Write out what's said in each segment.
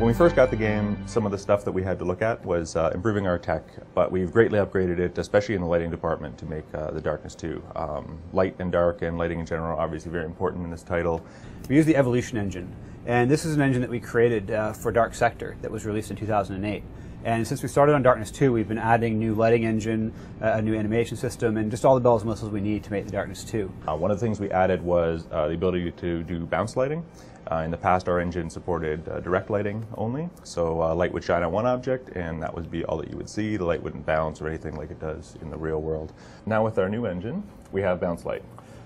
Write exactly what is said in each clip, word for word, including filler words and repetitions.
When we first got the game, some of the stuff that we had to look at was uh, improving our tech, but we've greatly upgraded it, especially in the lighting department, to make uh, the Darkness two. Um, light and dark and lighting in general are obviously very important in this title. We use the Evolution engine, and this is an engine that we created uh, for Dark Sector that was released in two thousand eight. And since we started on Darkness two, we've been adding new lighting engine, uh, a new animation system, and just all the bells and whistles we need to make the Darkness two. Uh, one of the things we added was uh, the ability to do bounce lighting. Uh, in the past, our engine supported uh, direct lighting only, so uh, light would shine on one object, and that would be all that you would see. The light wouldn't bounce or anything like it does in the real world. Now with our new engine, we have bounce light.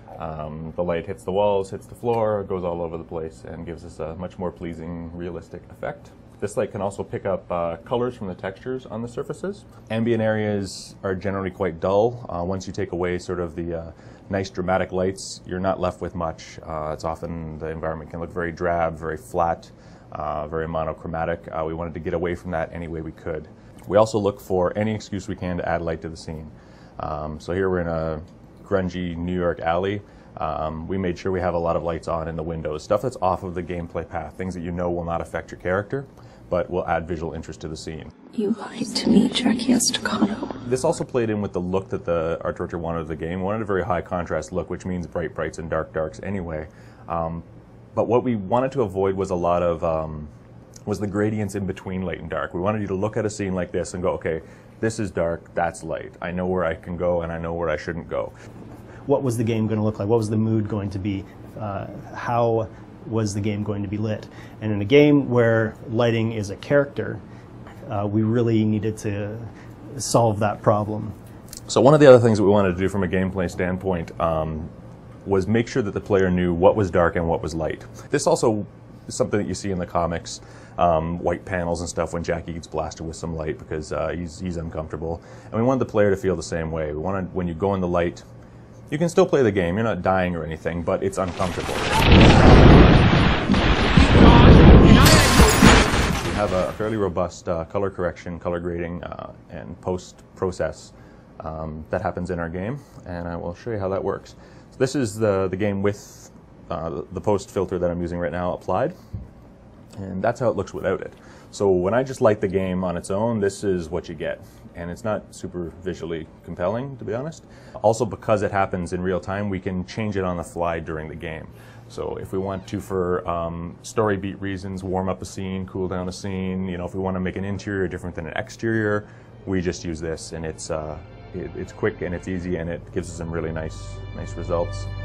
Um, the light hits the walls, hits the floor, goes all over the place, and gives us a much more pleasing, realistic effect. This light can also pick up uh, colors from the textures on the surfaces. Ambient areas are generally quite dull. Uh, once you take away sort of the uh, nice dramatic lights, you're not left with much. Uh, it's often the environment can look very drab, very flat, uh, very monochromatic. Uh, we wanted to get away from that any way we could. We also look for any excuse we can to add light to the scene. Um, so here we're in a grungy New York alley. Um, we made sure we have a lot of lights on in the windows, stuff that's off of the gameplay path, things that you know will not affect your character, but will add visual interest to the scene. You lied to me, Jackie Estacado. This also played in with the look that the art director wanted of the game. We wanted a very high contrast look, which means bright brights and dark darks anyway. Um, but what we wanted to avoid was a lot of, um, was the gradients in between light and dark. We wanted you to look at a scene like this and go, okay, this is dark, that's light. I know where I can go and I know where I shouldn't go. What was the game going to look like? What was the mood going to be? Uh, how was the game going to be lit? And in a game where lighting is a character, uh, we really needed to solve that problem. So one of the other things that we wanted to do from a gameplay standpoint um, was make sure that the player knew what was dark and what was light. This also is something that you see in the comics, um, white panels and stuff when Jackie gets blasted with some light because uh, he's, he's uncomfortable. And we wanted the player to feel the same way. We wanted, when you go in the light, you can still play the game, you're not dying or anything, but it's uncomfortable. We have a fairly robust uh, color correction, color grading, uh, and post process um, that happens in our game, and I will show you how that works. So this is the, the game with uh, the post filter that I'm using right now applied, and that's how it looks without it. So when I just light the game on its own, this is what you get. And it's not super visually compelling, to be honest. Also, because it happens in real time, we can change it on the fly during the game. So if we want to, for um, story beat reasons, warm up a scene, cool down a scene, you know, if we want to make an interior different than an exterior, we just use this, and it's, uh, it, it's quick and it's easy, and it gives us some really nice, nice results.